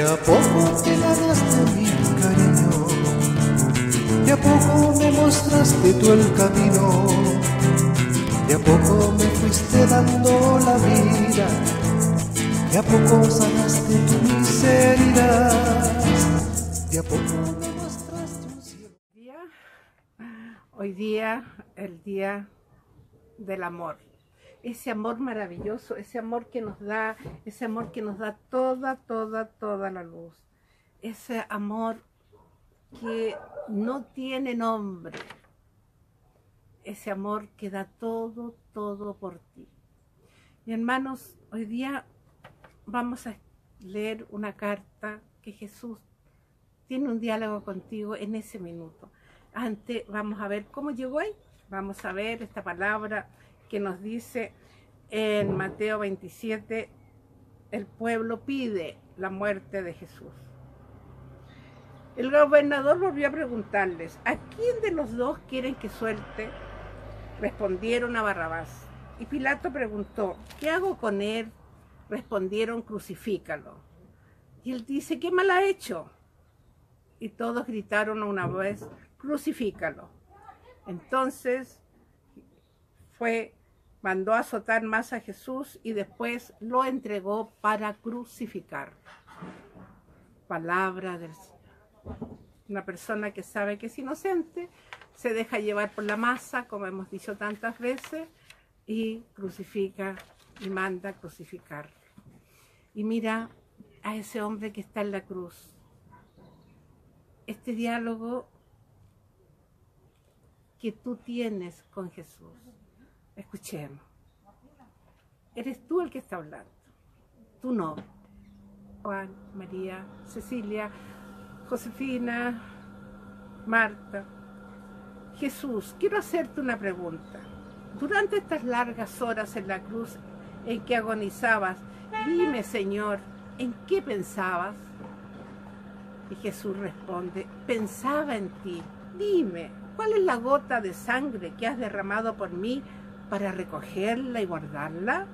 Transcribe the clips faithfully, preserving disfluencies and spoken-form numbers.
a poco te ganaste mi cariño, de a poco me mostraste tú el camino, de a poco me fuiste dando la vida, de a poco sanaste tu miseria, de a poco me mostraste un cielo. Hoy día, el día del amor. Ese amor maravilloso, ese amor que nos da, ese amor que nos da toda, toda, toda la luz. Ese amor que no tiene nombre. Ese amor que da todo, todo por ti. Y hermanos, hoy día vamos a leer una carta que Jesús tiene un diálogo contigo en ese minuto. Antes vamos a ver cómo llegó ahí. Vamos a ver esta palabra que nos dice en Mateo veintisiete, el pueblo pide la muerte de Jesús. El gobernador volvió a preguntarles, ¿a quién de los dos quieren que suelte? Respondieron a Barrabás. Y Pilato preguntó, ¿qué hago con él? Respondieron, crucifícalo. Y él dice, ¿qué mal ha hecho? Y todos gritaron a una vez, crucifícalo. Entonces fue, mandó azotar más a Jesús y después lo entregó para crucificar. Palabra del Señor. Una persona que sabe que es inocente, se deja llevar por la masa, como hemos dicho tantas veces, y crucifica y manda crucificar. Y mira a ese hombre que está en la cruz. Este diálogo que tú tienes con Jesús. Escuchemos. Eres tú el que está hablando. Tú no. Juan, María, Cecilia, Josefina, Marta. Jesús, quiero hacerte una pregunta. Durante estas largas horas en la cruz en que agonizabas, dime, Señor, ¿en qué pensabas? Y Jesús responde, pensaba en ti. Dime, ¿cuál es la gota de sangre que has derramado por mí para recogerla y guardarla?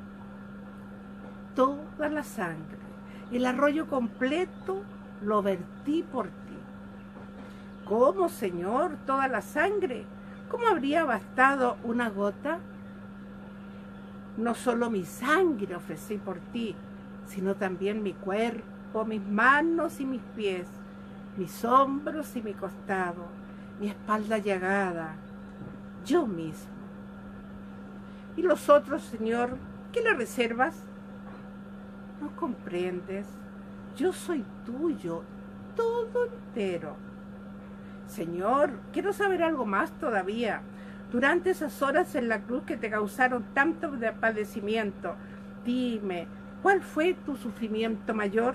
Toda la sangre, el arroyo completo lo vertí por ti. ¿Cómo, Señor, toda la sangre? ¿Cómo habría bastado una gota? No solo mi sangre ofrecí por ti, sino también mi cuerpo, mis manos y mis pies, mis hombros y mi costado, mi espalda llagada, yo mismo. ¿Y los otros, Señor, qué le reservas? ¿No comprendes? Yo soy tuyo, todo entero. Señor, quiero saber algo más todavía. Durante esas horas en la cruz que te causaron tanto padecimiento, dime, ¿cuál fue tu sufrimiento mayor?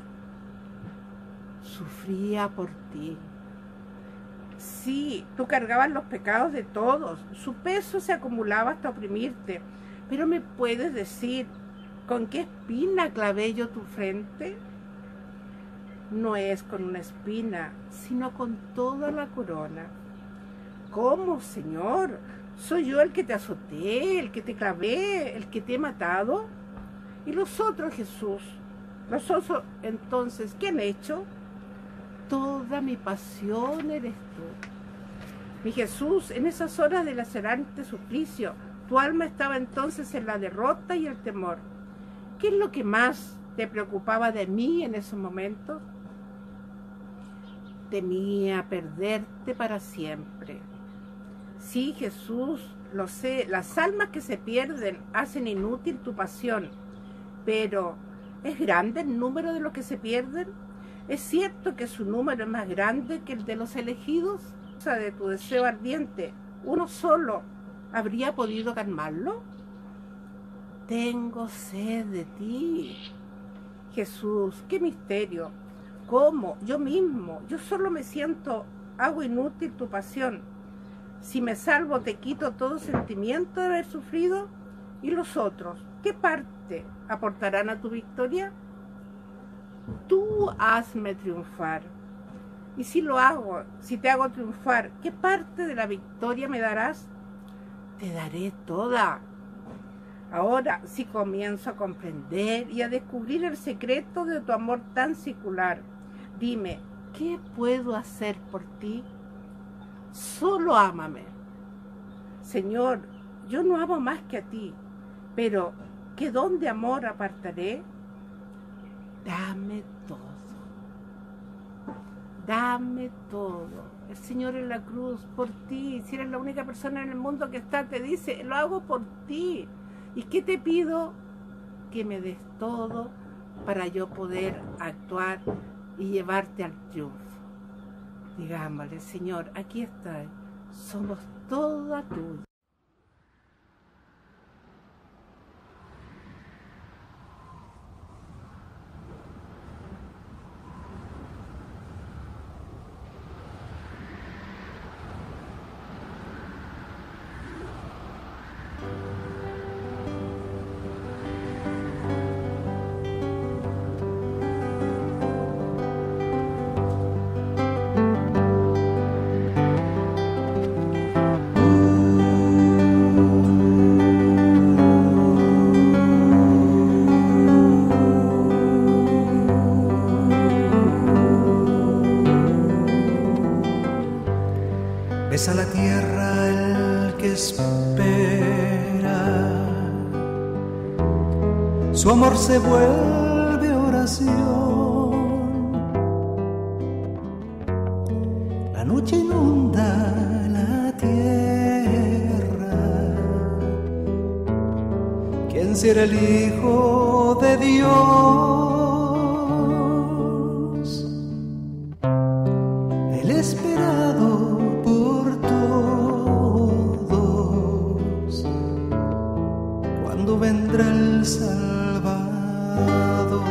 Sufría por ti. Sí, tú cargabas los pecados de todos, su peso se acumulaba hasta oprimirte, pero ¿me puedes decir con qué espina clavé yo tu frente? No es con una espina, sino con toda la corona. ¿Cómo, Señor? ¿Soy yo el que te azoté, el que te clavé, el que te he matado? ¿Y los otros, Jesús? ¿Los otros, entonces, qué han hecho? Toda mi pasión eres tú. Mi Jesús, en esas horas de lacerante suplicio, tu alma estaba entonces en la derrota y el temor. ¿Qué es lo que más te preocupaba de mí en esos momentos? Temía perderte para siempre. Sí, Jesús, lo sé, las almas que se pierden hacen inútil tu pasión, pero ¿es grande el número de los que se pierden? ¿Es cierto que su número es más grande que el de los elegidos? O sea, de tu deseo ardiente, ¿uno solo habría podido calmarlo? Tengo sed de ti. Jesús, qué misterio. ¿Cómo? Yo mismo, yo solo me siento, hago inútil tu pasión. Si me salvo, te quito todo sentimiento de haber sufrido. ¿Y los otros? ¿Qué parte aportarán a tu victoria? Tú hazme triunfar. Y si lo hago, si te hago triunfar, ¿qué parte de la victoria me darás? Te daré toda. Ahora sí comienzo a comprender y a descubrir el secreto de tu amor tan singular. Dime, ¿qué puedo hacer por ti? Solo ámame. Señor, yo no amo más que a ti, pero ¿qué don de amor apartaré? Dame todo. Dame todo. El Señor en la cruz, por ti. Si eres la única persona en el mundo que está, te dice, lo hago por ti. ¿Y qué te pido? Que me des todo para yo poder actuar y llevarte al triunfo. Digámosle, Señor, aquí está, somos toda tuya. Besa la tierra el que espera, su amor se vuelve oración. La noche inunda la tierra. ¿Quién será el Hijo de Dios? El esperado por todos, cuando vendrá el Salvador.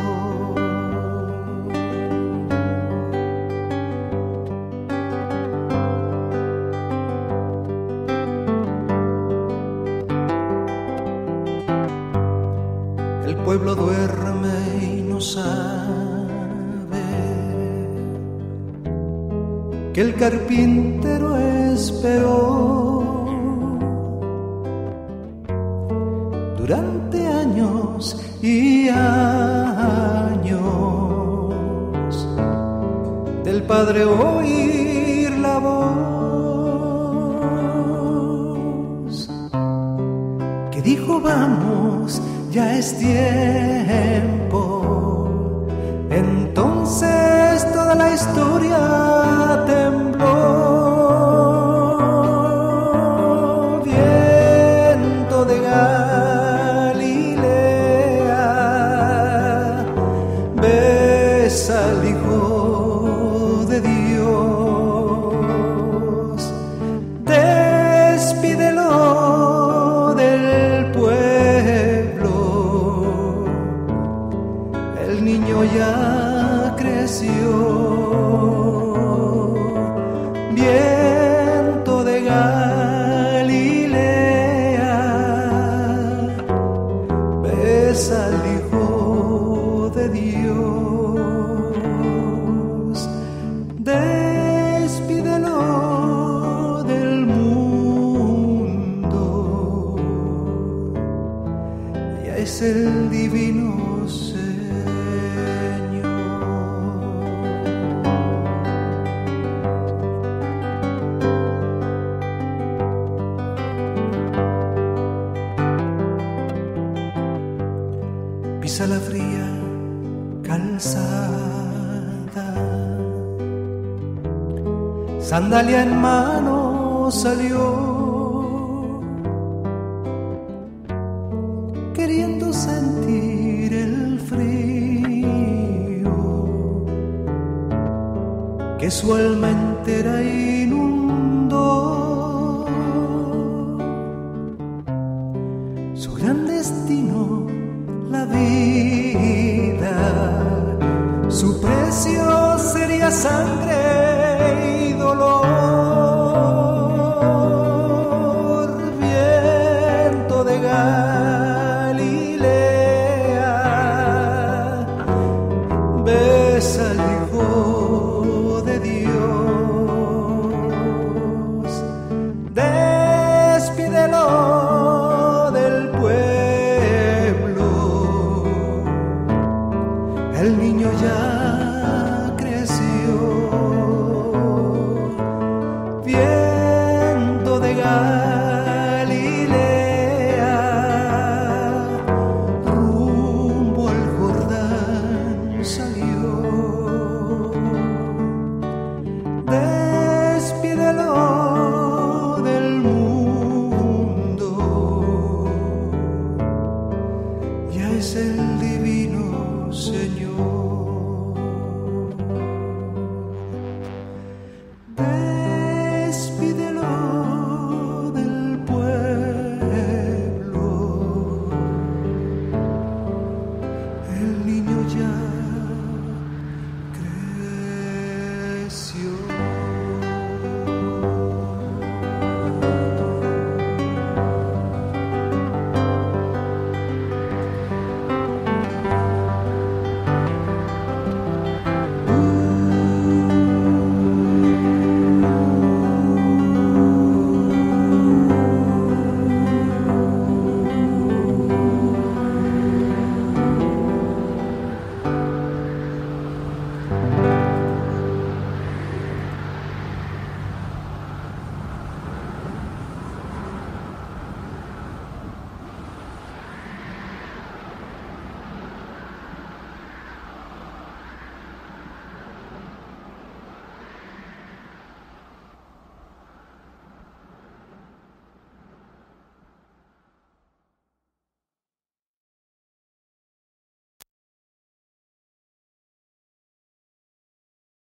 El pueblo duerme y no sabe que el carpintero esperó durante años y años del Padre oír la voz que dijo: vamos, ya es tiempo. Entonces toda la historia tembló. Viento de Galilea, besa al Hijo de Dios. Despídelo del pueblo, el niño ya creció. Viento de Galilea, besa al Hijo de Dios. Despídelo del mundo, ya es el divino Señor. Pisa la fría calzada, sandalia en mano salió, queriendo sentir el frío que su alma entera inundó. Su gran destino, la vida, su precio sería sangre y dolor. Viento de Galilea, besa al Hijo de Dios. Despídelo del pueblo, eres el divino Señor.